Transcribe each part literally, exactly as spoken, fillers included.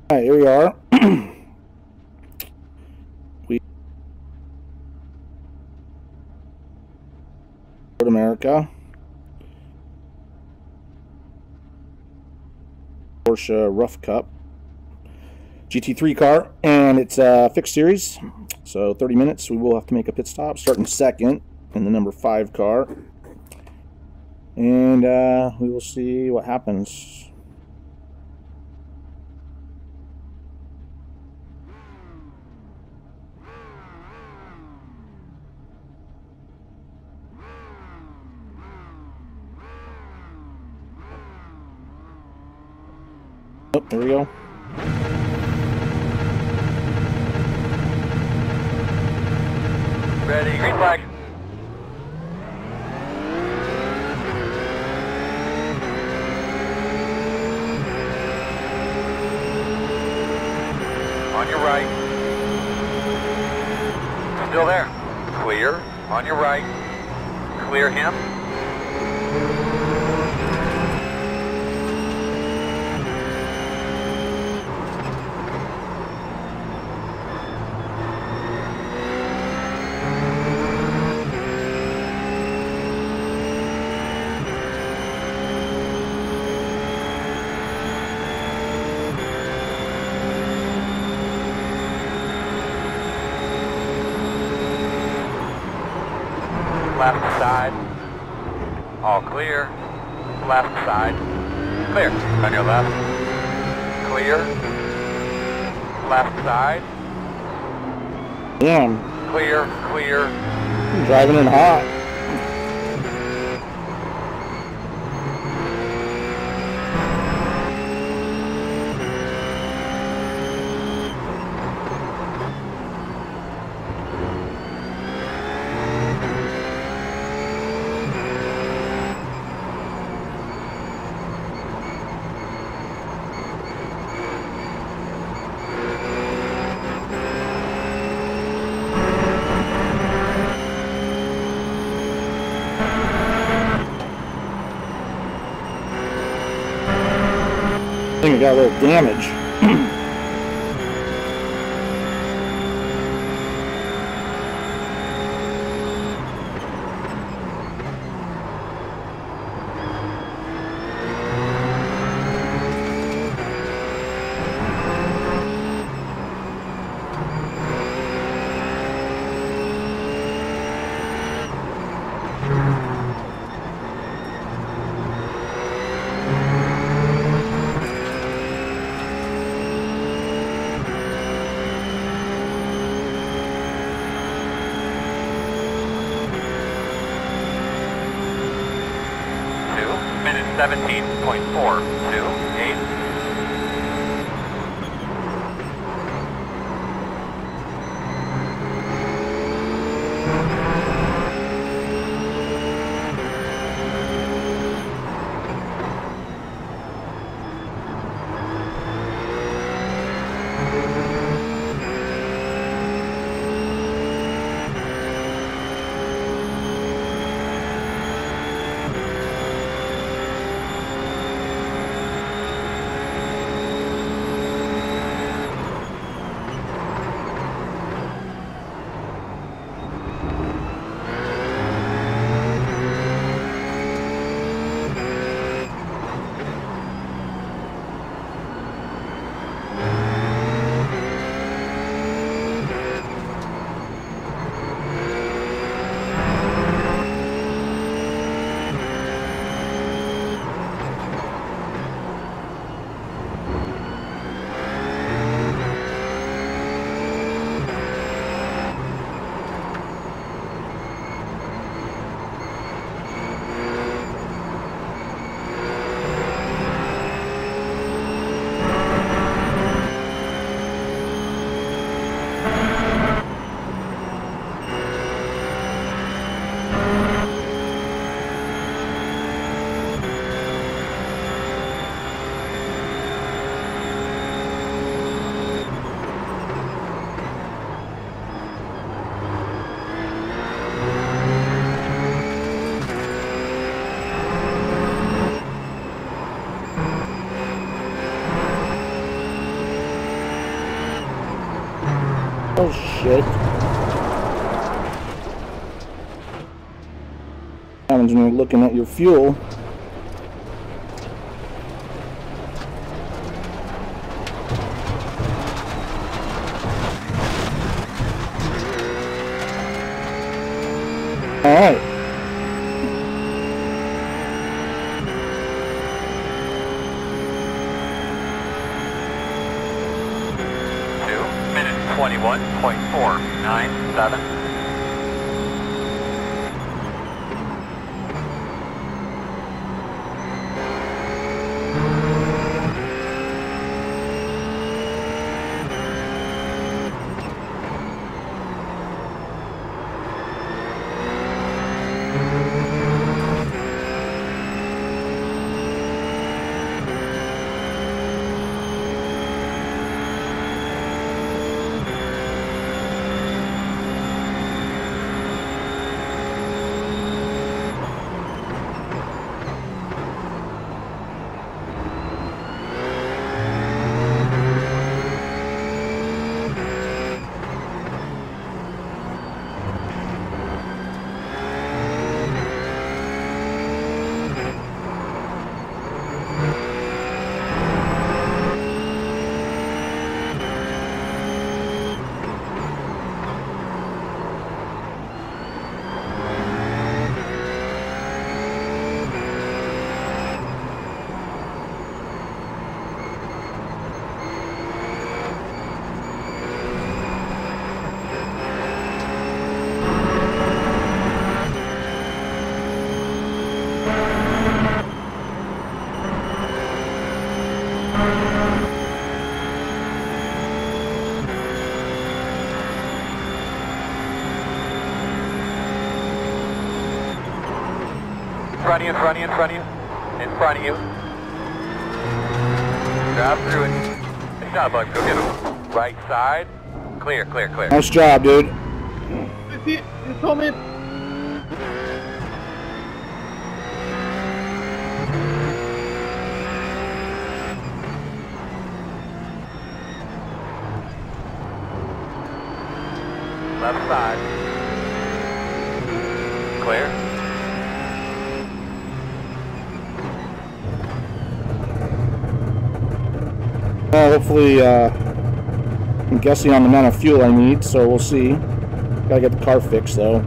Alright, here we are. We North America. Porsche R U F Cup. G T three car, and it's a fixed series. So thirty minutes, we will have to make a pit stop, starting second in the number five car. And uh, we will see what happens. Oh, there we go. Ready, green flag. On your right. Still there. Clear. On your right. Clear him. Left side. All clear. Left side. Clear. On your left. Clear. Left side. Damn. Clear, clear. I'm driving in hot. I think I got a little damage. seventeen point four two eight. Oh shit. Happens when you're looking at your fuel. Alright. Two minutes twenty-one point four nine seven. In front of you, in front of you, in front of you. In front of you. Drive through it. It's not a bug, go get him. Right side. Clear, clear, clear. Nice job, dude. You see, you saw me. Left side. Clear. Well, hopefully, uh, I'm guessing on the amount of fuel I need, so we'll see. Gotta get the car fixed, though.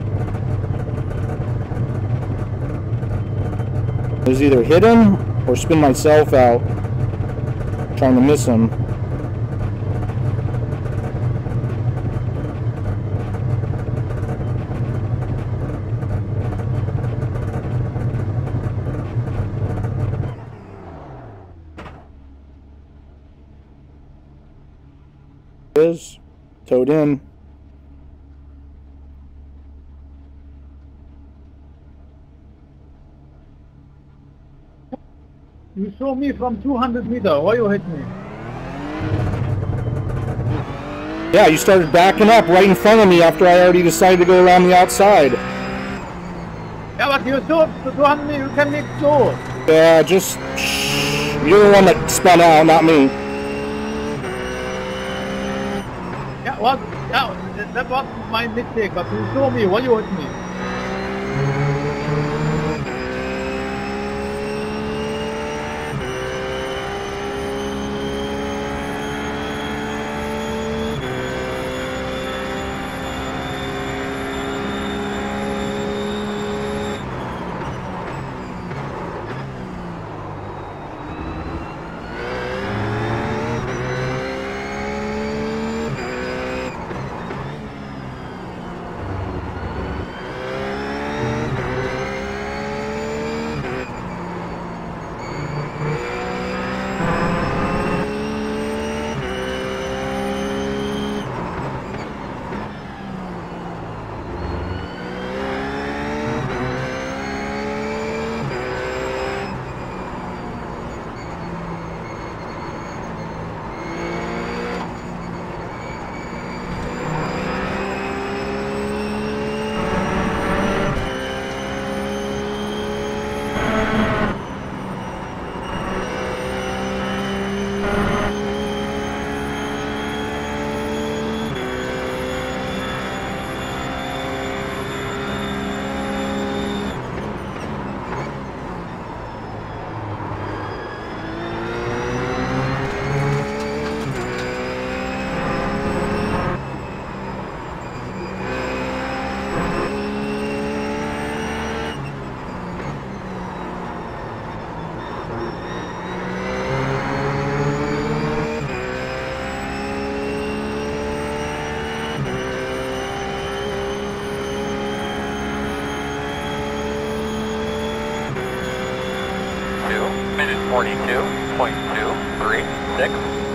There's either hit him or spin myself out trying to miss him. Is towed in. You saw me from two hundred meters. Why you hit me? Yeah, you started backing up right in front of me after I already decided to go around the outside. Yeah, but you saw the two hundred meters. You can make sure. Yeah, just shh. You're the one that spun out, not me. Yeah, what? Yeah, that, that was my mistake. But you saw me. Why you hit me? forty-two point two three six.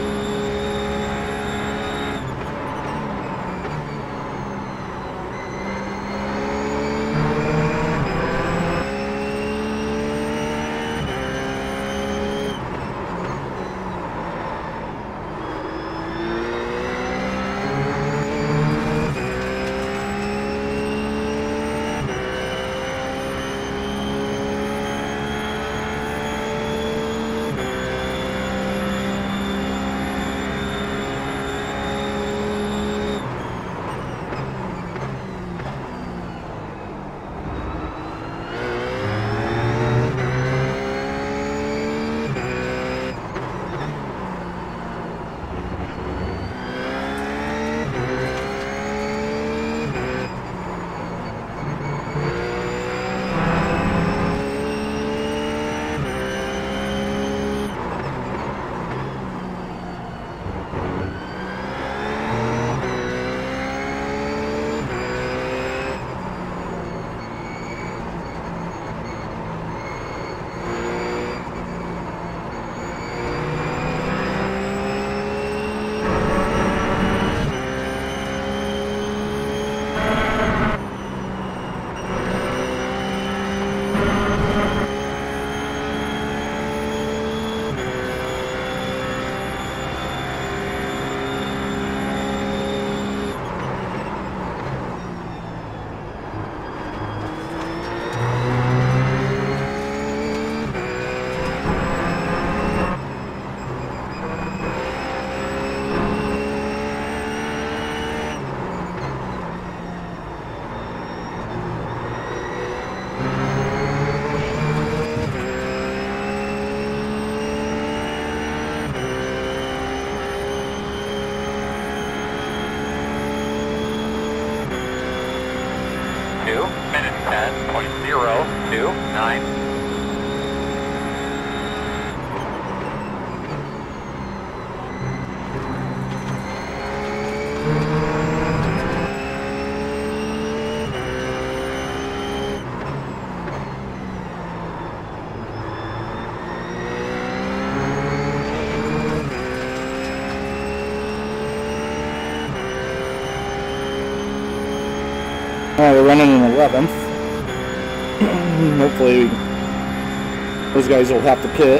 ten point zero two nine. Alright, we're running an eleventh. Hopefully those guys will have to pit.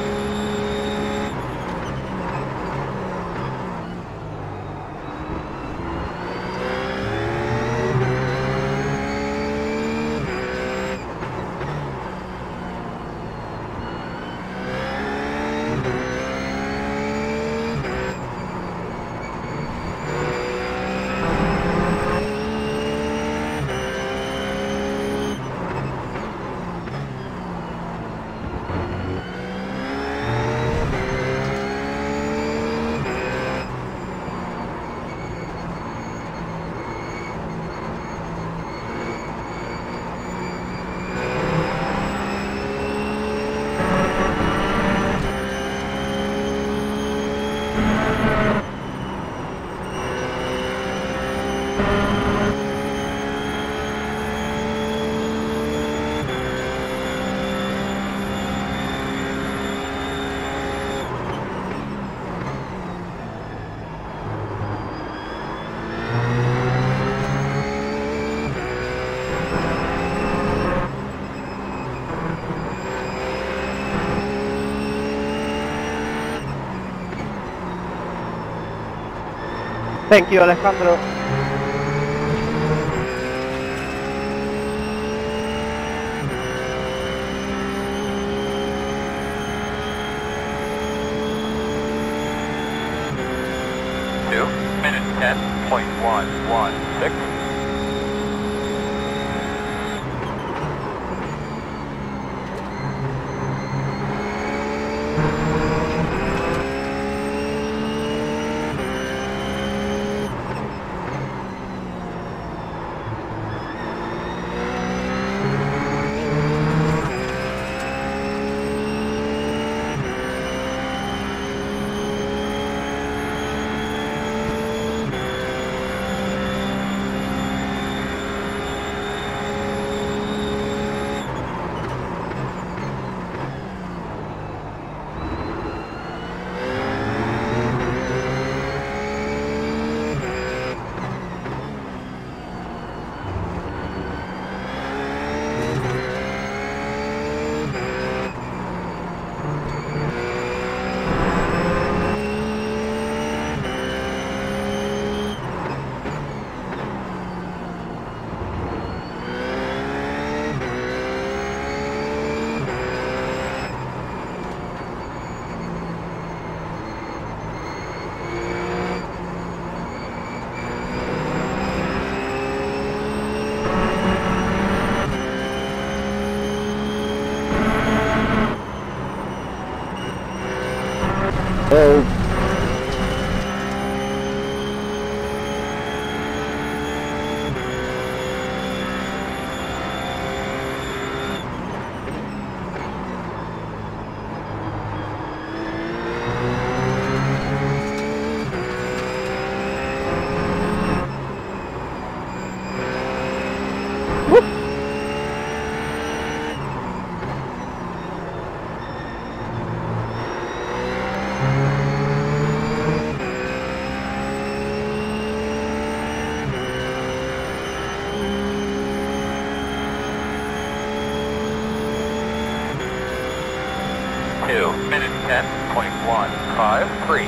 Thank you, Alejandro. Two minutes ten point one one six. ten point one five three.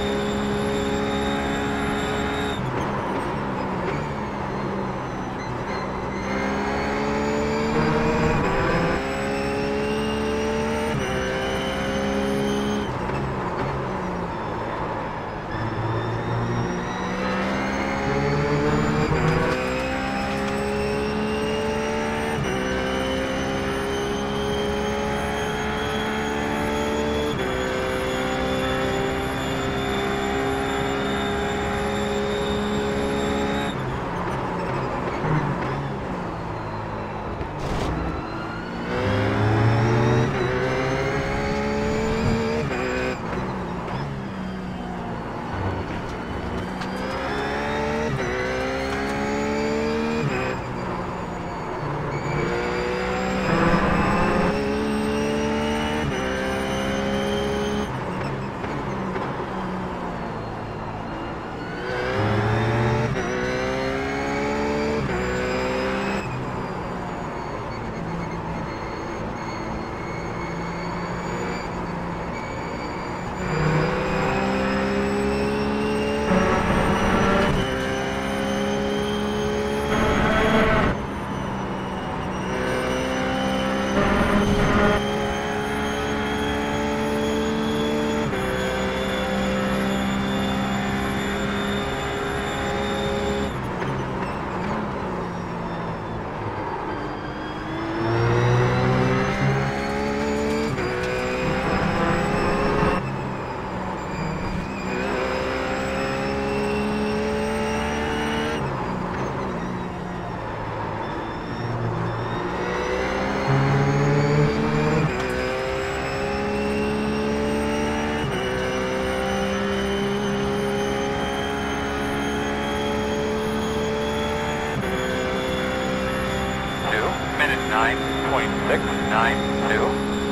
nine point six nine two.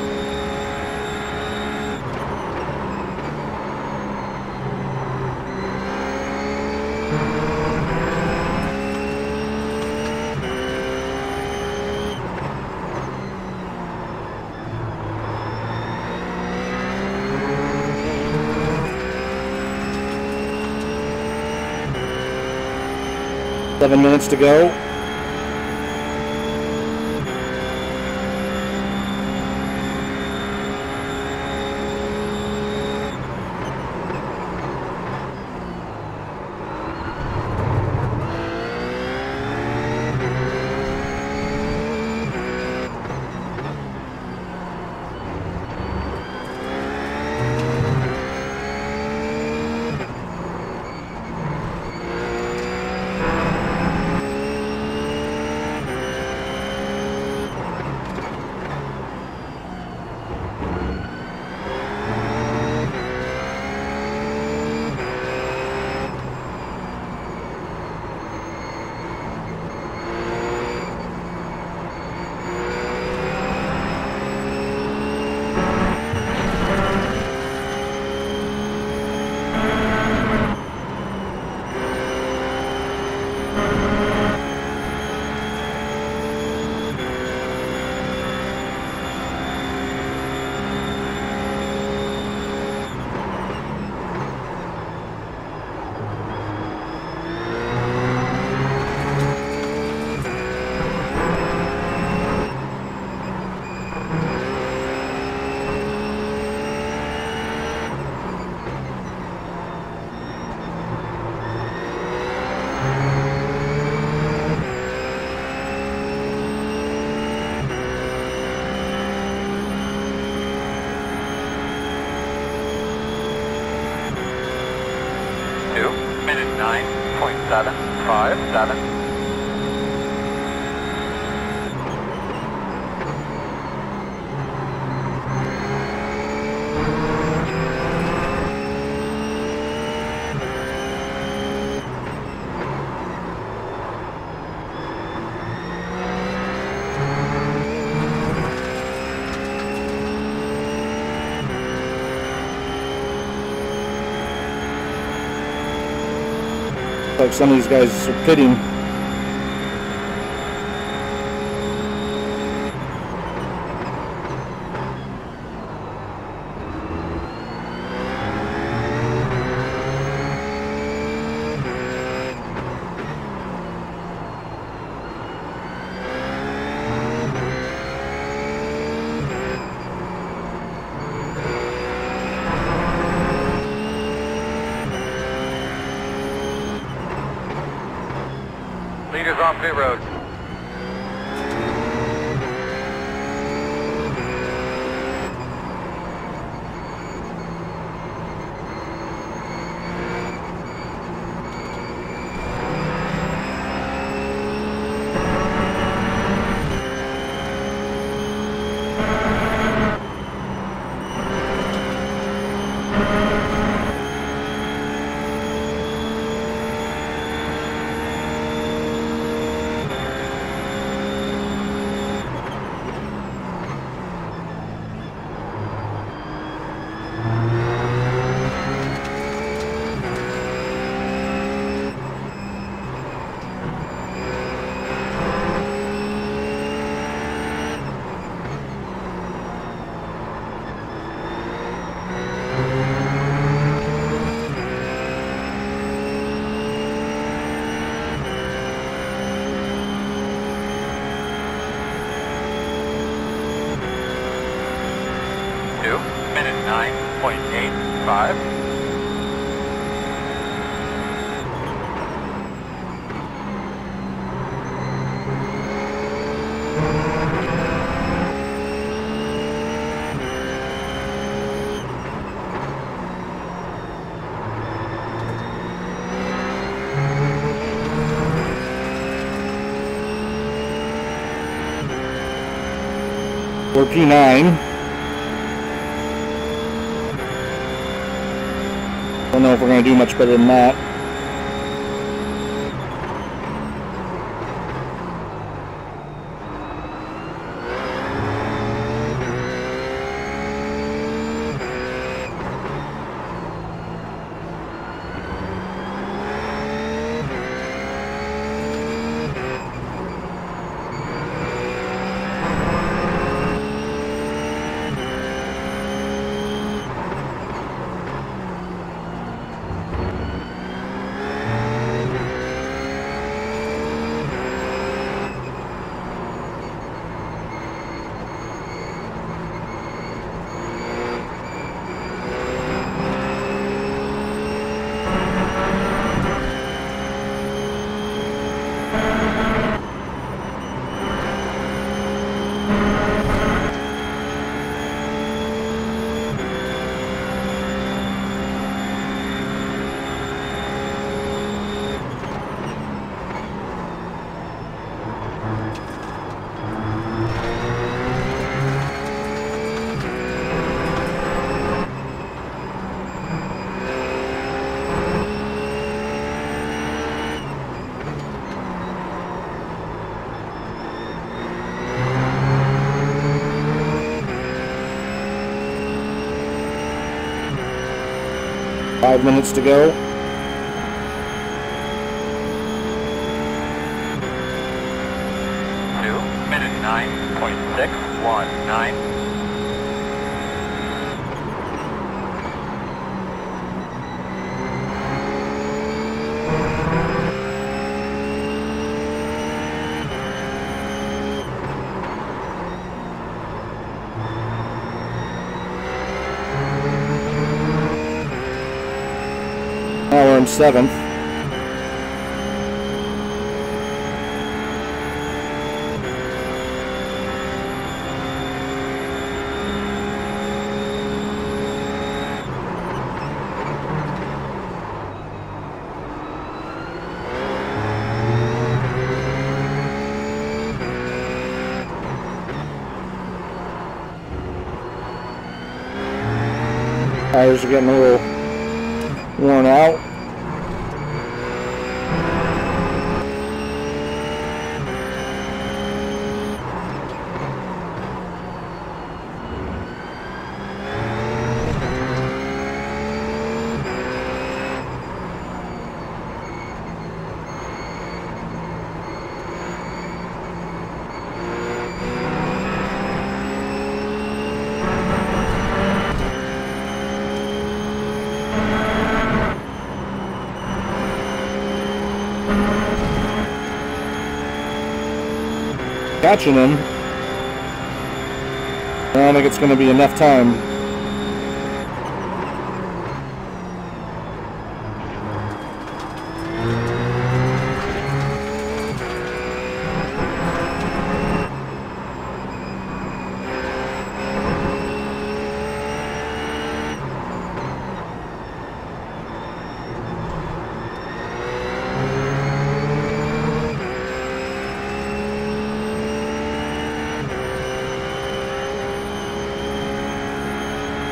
Seven minutes to go. nine point seven five seven. Like some of these guys are pitting. Leaders off pit road. Minute nine point eight five. We're P nine. Don't know if we're going to do much better than that. Five minutes to go. Two minute nine point six one nine. Now we're in seventh. Tires are getting a little worn out. Catching him. I don't think it's going to be enough time.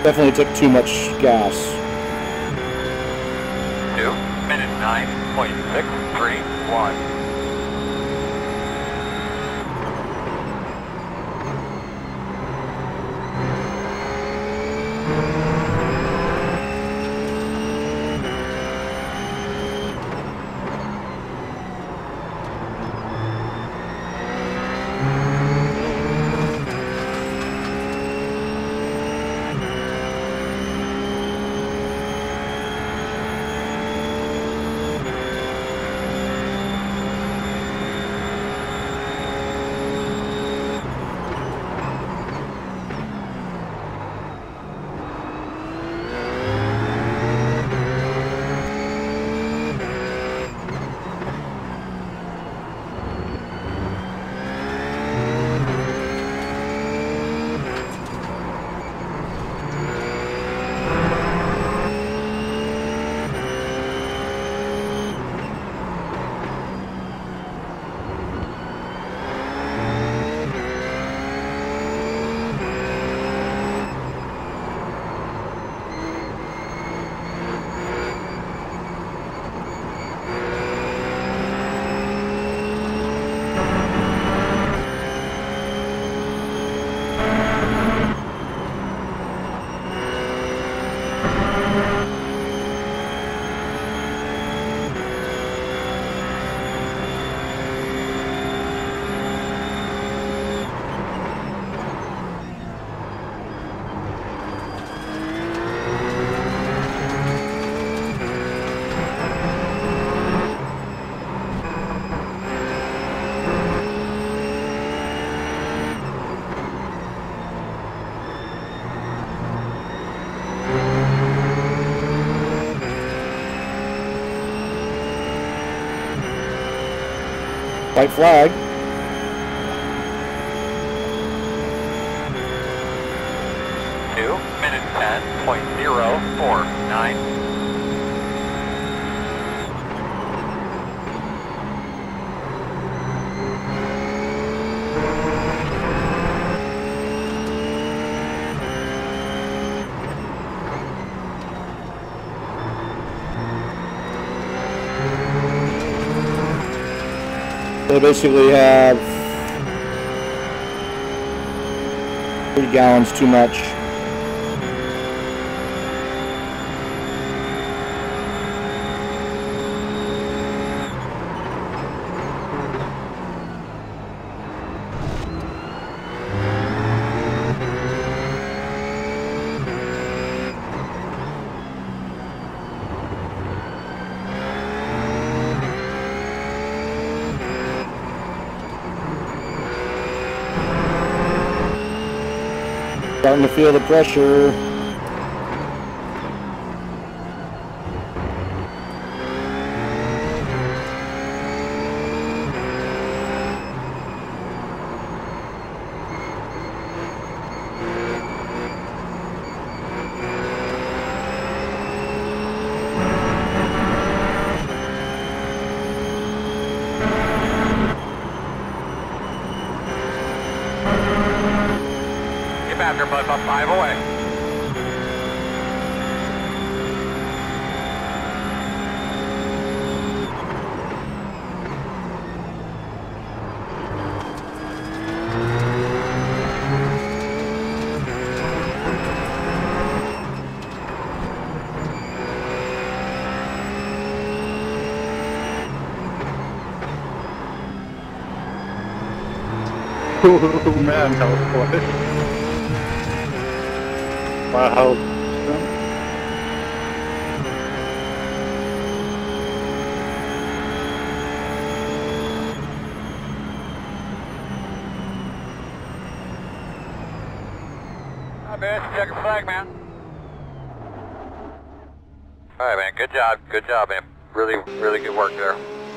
Definitely took too much gas. Two minute nine point six three one. White flag. Two minute ten point zero four nine. They basically have three gallons too much. Starting to feel the pressure. After but about five away. Oh man, that was quiet. Wow. Hi, man. Check your flag, man. All right, man. Good job. Good job, man. Really, really good work there.